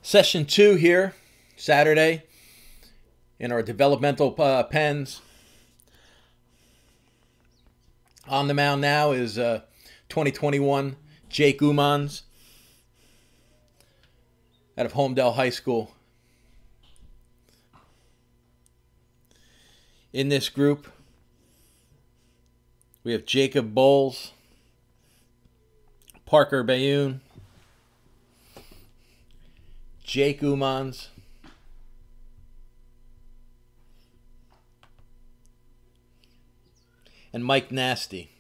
Session 2 here, Saturday, in our developmental pens. On the mound now is 2021 Jake Umans out of Homedale High School. In this group, we have Jacob Bowles, Parker Bayoun, Jake Umans, and Mike Nasty.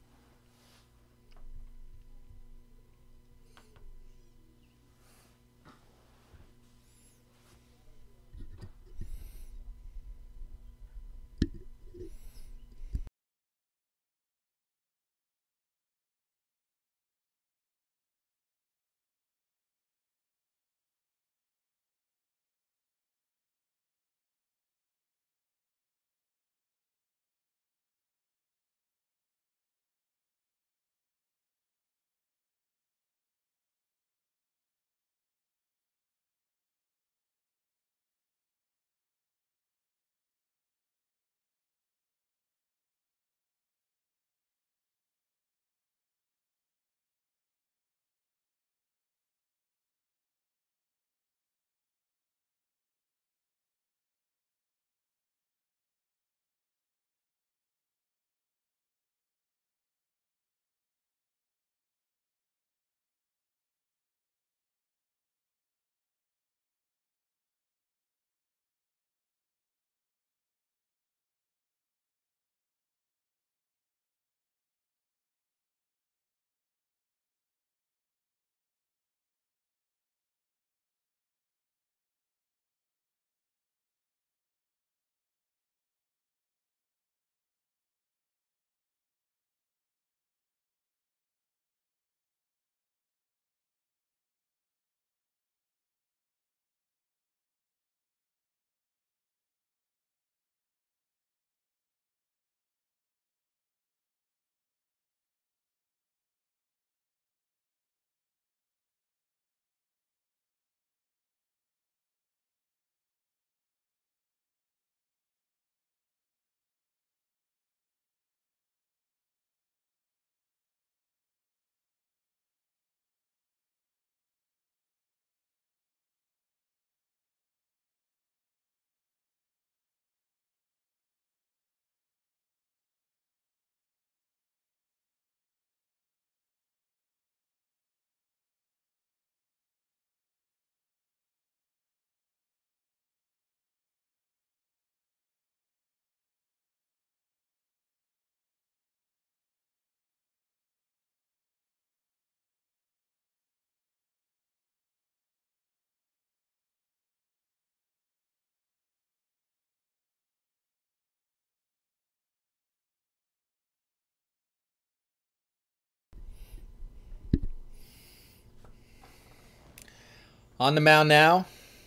On the mound now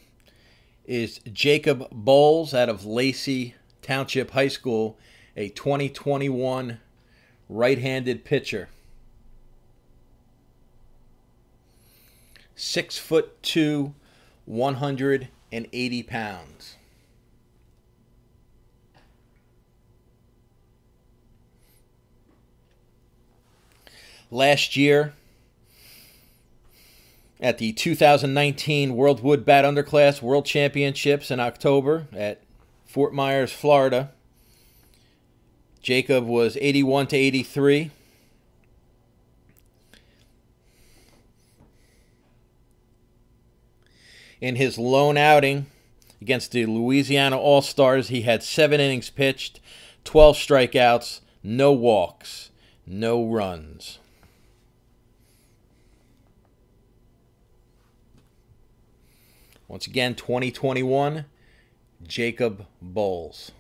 is Jacob Bowles out of Lacey Township High School, a 2021 right-handed pitcher. 6'2", 180 pounds. Last year, at the 2019 World Wood Bat Underclass World Championships in October at Fort Myers, Florida, Jacob was 81 to 83. In his lone outing against the Louisiana All-Stars, he had 7 innings pitched, 12 strikeouts, no walks, no runs. Once again, 2021, Jacob Bowles.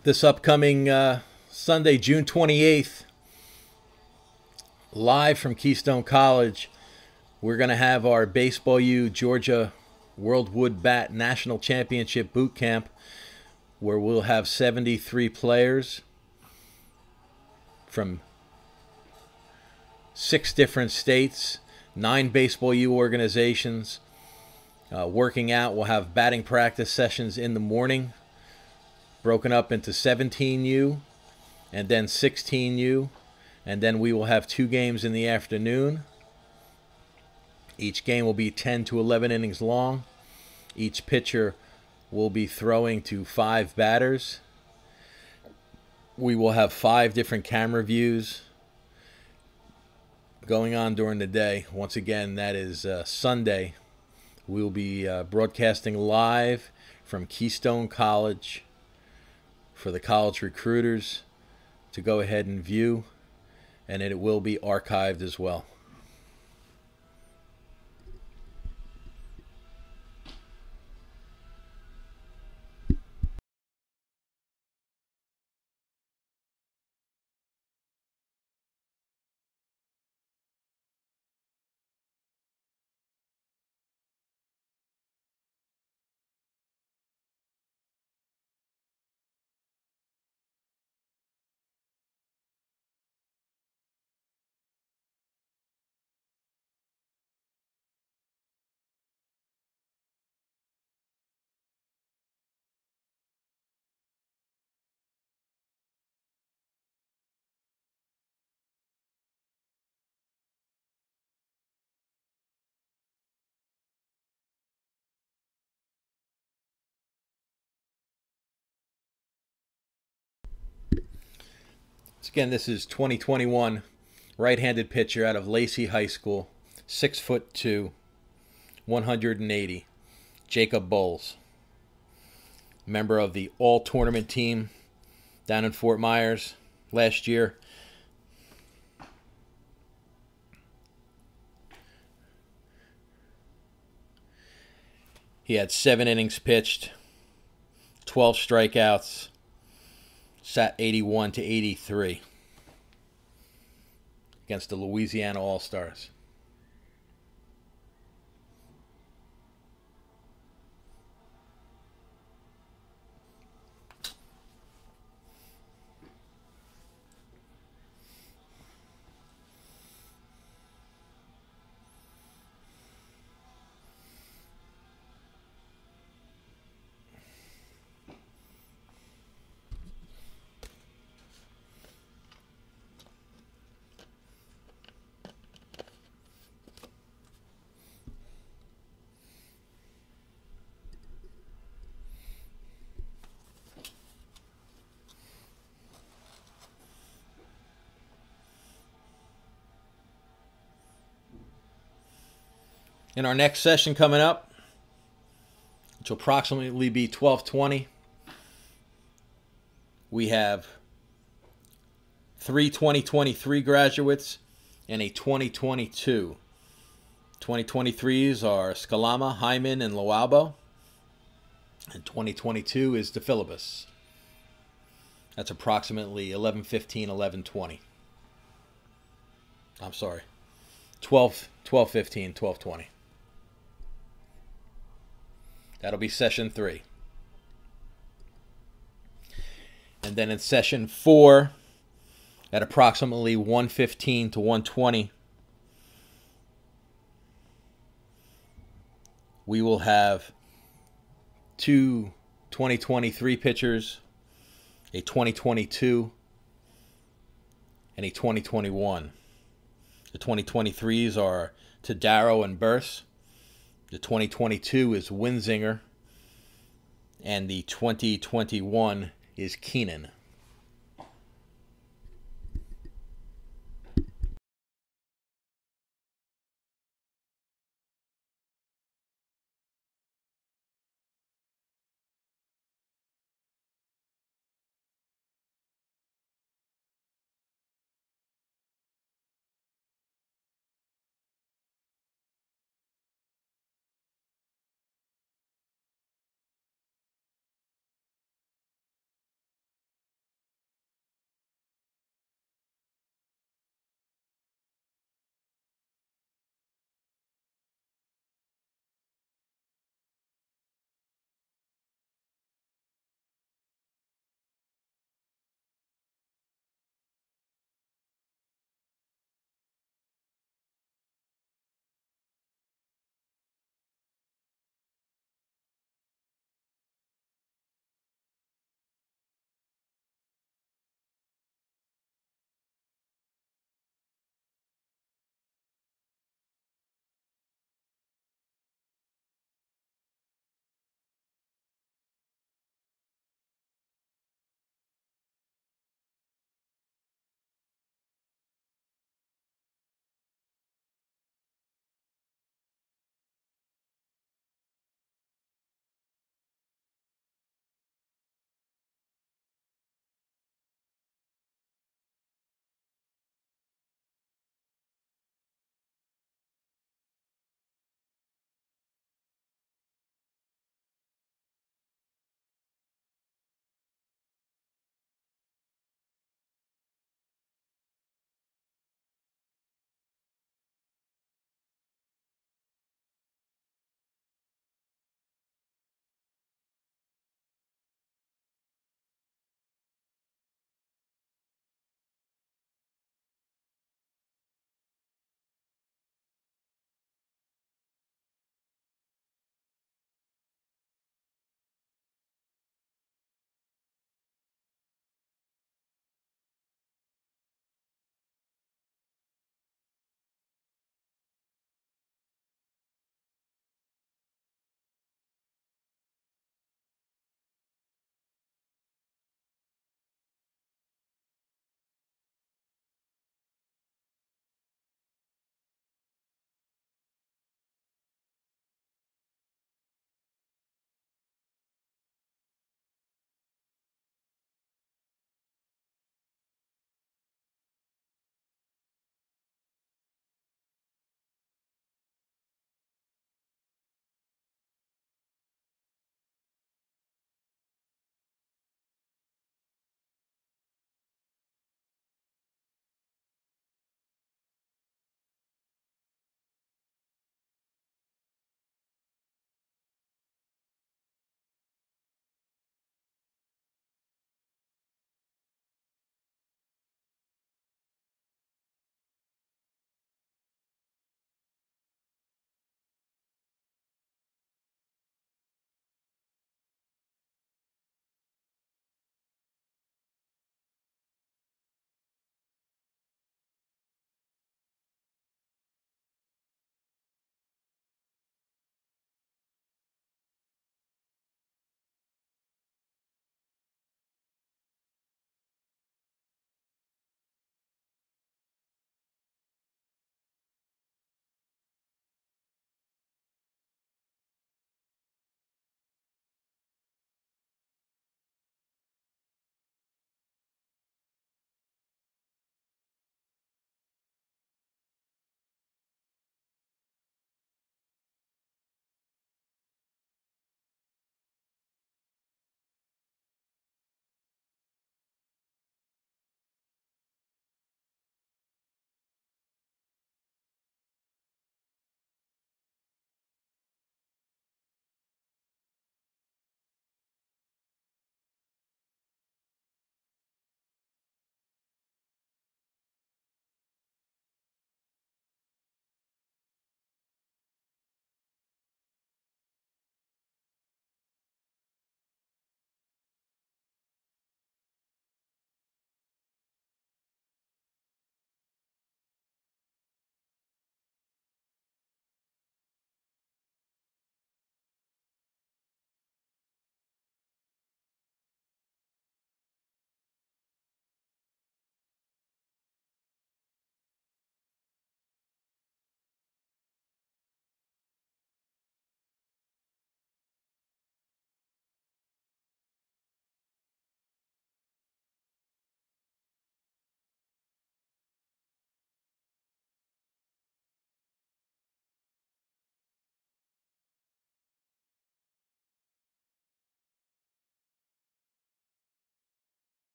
This upcoming Sunday, June 28th, live from Keystone College, we're going to have our Baseball U Georgia World Wood Bat National Championship Boot Camp, where we'll have 73 players from 6 different states, 9 Baseball U organizations working out. We'll have batting practice sessions in the morning, broken up into 17U and then 16U, and then we will have 2 games in the afternoon. Each game will be 10 to 11 innings long. Each pitcher will be throwing to 5 batters. We will have 5 different camera views going on during the day. Once again, that is Sunday. We will be broadcasting live from Keystone College for the college recruiters to go ahead and view, and it will be archived as well. Again, this is 2021 right-handed pitcher out of Lacey High School, 6'2", 180, Jacob Bowles. Member of the all-tournament team down in Fort Myers last year. He had 7 innings pitched, 12 strikeouts, sat 81 to 83 against the Louisiana All-Stars. In our next session coming up, which will approximately be 12:20, we have 3 2023 graduates and a 2022. 2023s are Scalama, Hyman, and Loalbo. And 2022 is DePhilibus. That's approximately 11:15, 11:20. I'm sorry, 12:15, 12:20. That'll be session 3. And then in session 4, at approximately 1:15 to 1:20, we will have 2 2023 pitchers, a 2022, and a 2021. The 2023s are Tadaro and Burse. The 2022 is Winzinger, and the 2021 is Keenan.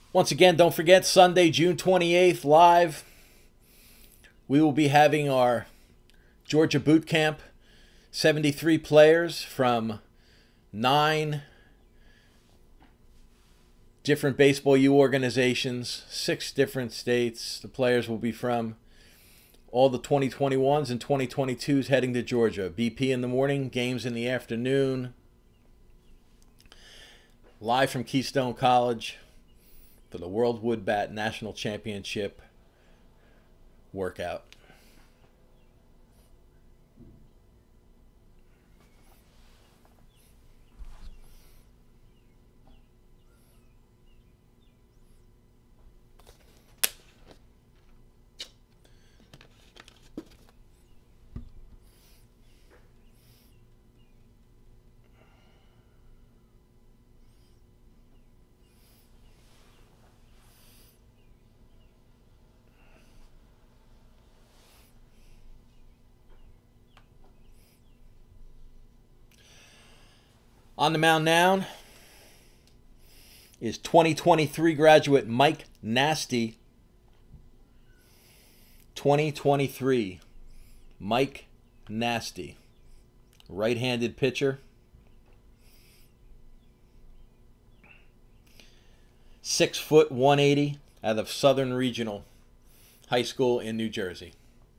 Once again, don't forget, Sunday, June 28th, live, we will be having our Georgia Boot Camp. 73 players from 9 different baseball U organizations, 6 different states the players will be from. All the 2021s and 2022s heading to Georgia. BP in the morning, games in the afternoon. Live from Keystone College for the World Wood Bat National Championship workout. On the mound now is 2023 graduate Mike Nasty. 2023 Mike Nasty, right-handed pitcher. 6 foot 180 out of Southern Regional High School in New Jersey.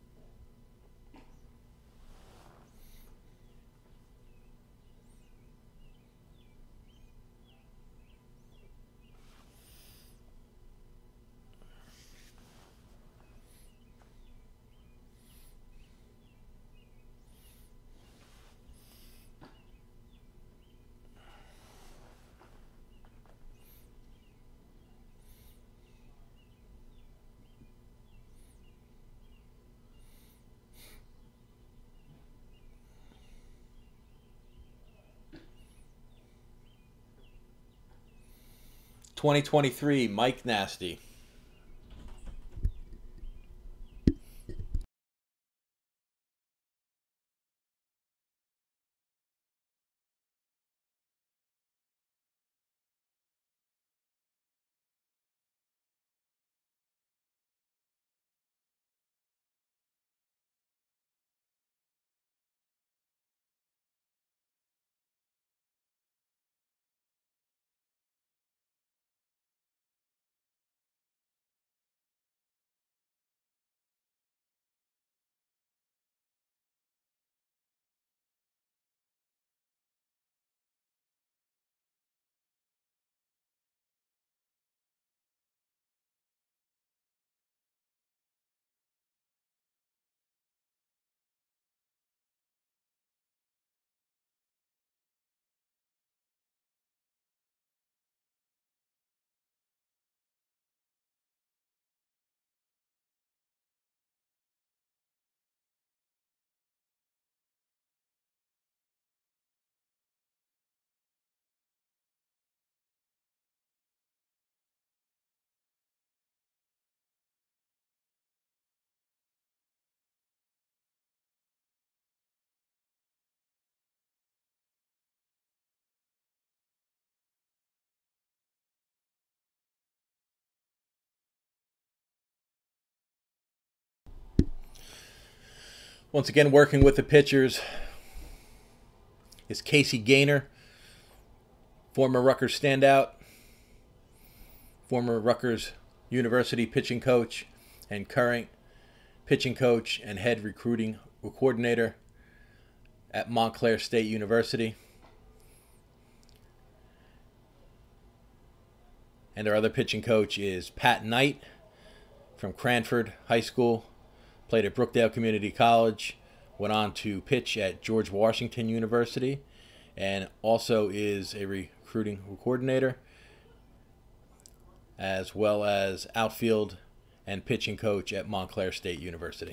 (2023) Mike Nasty. Once again, working with the pitchers is Casey Gaynor, former Rutgers standout, former Rutgers University pitching coach, and current pitching coach and head recruiting coordinator at Montclair State University. And our other pitching coach is Pat Knight from Cranford High School, played at Brookdale Community College, went on to pitch at George Washington University, and also is a recruiting coordinator, as well as outfield and pitching coach at Montclair State University.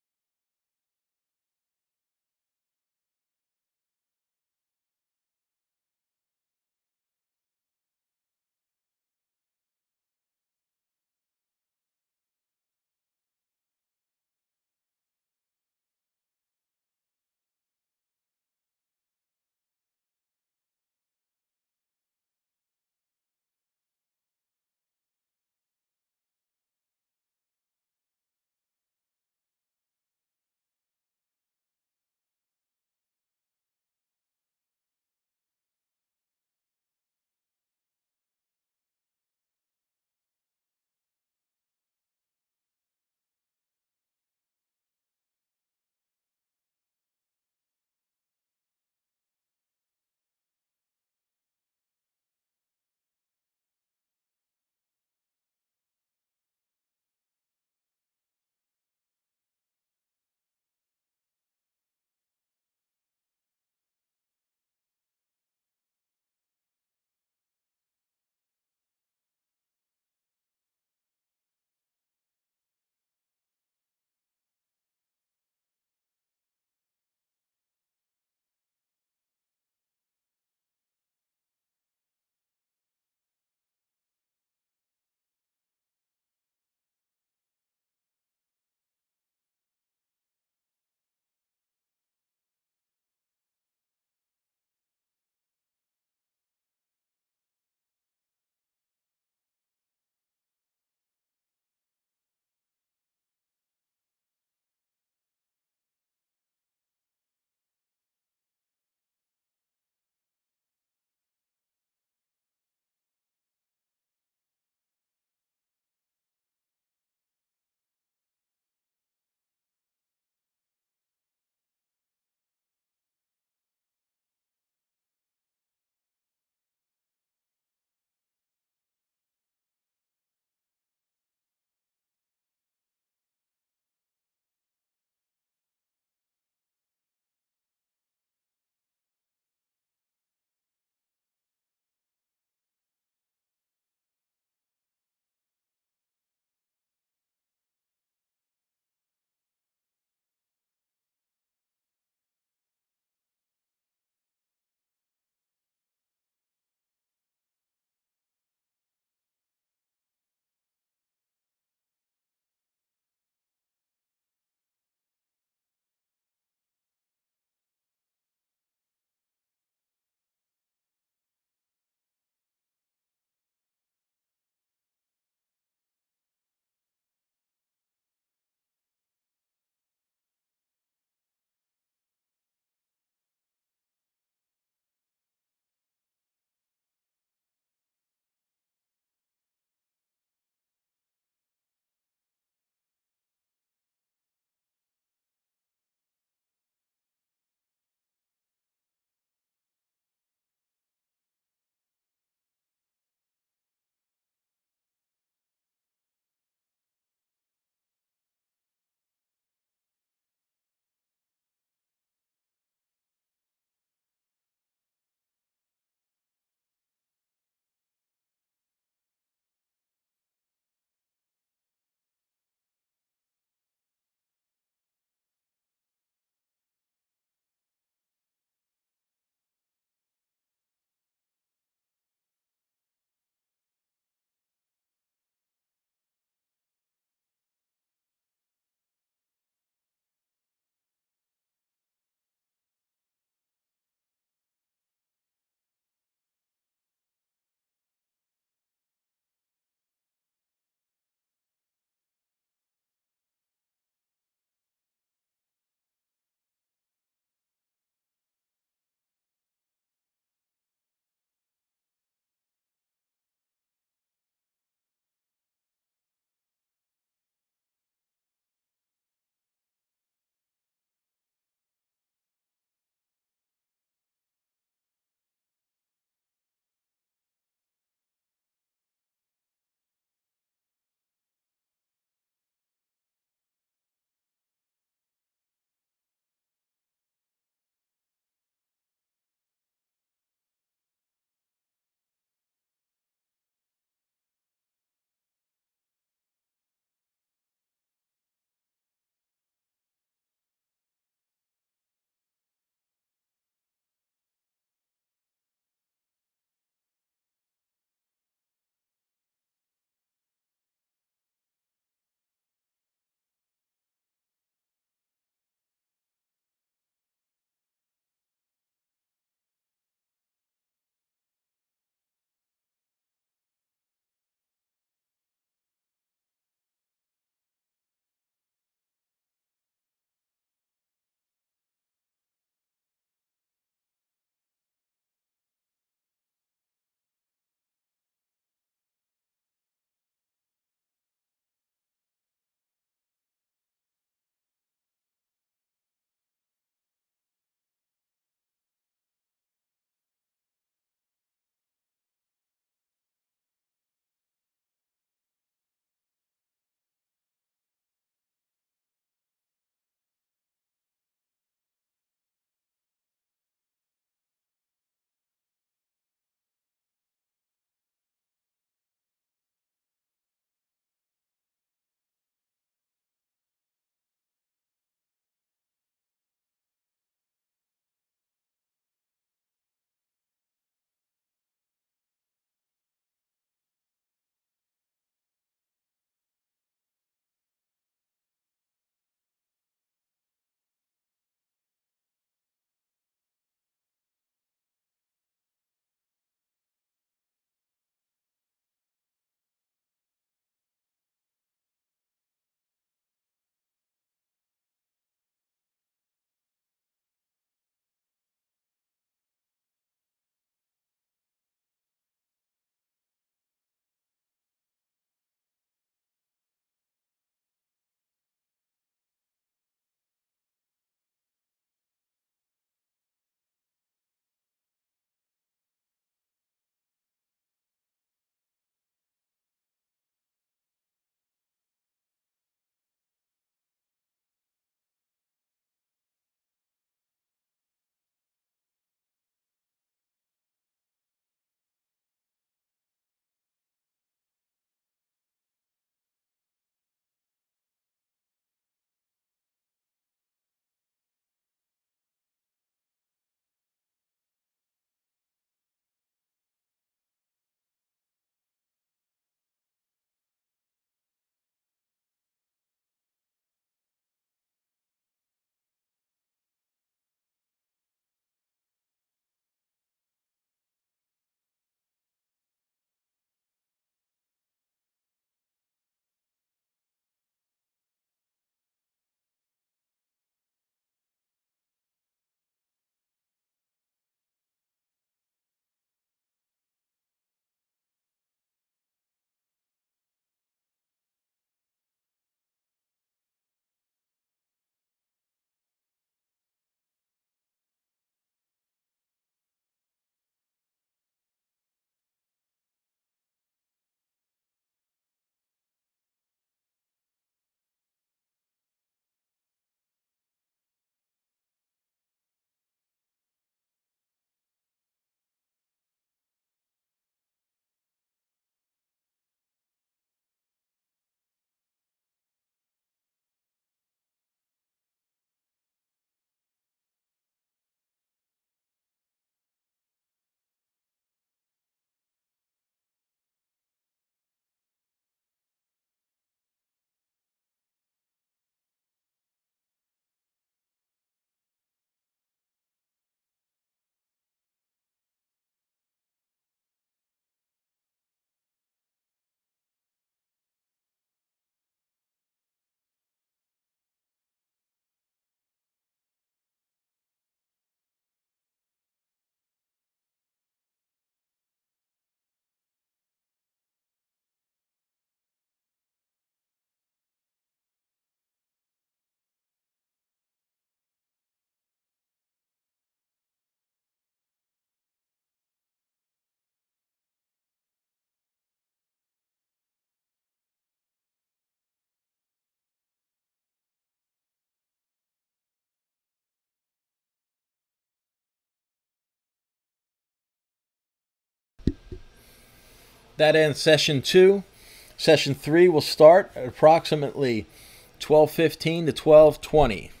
That ends session 2. Session 3 will start at approximately 12:15 to 12:20.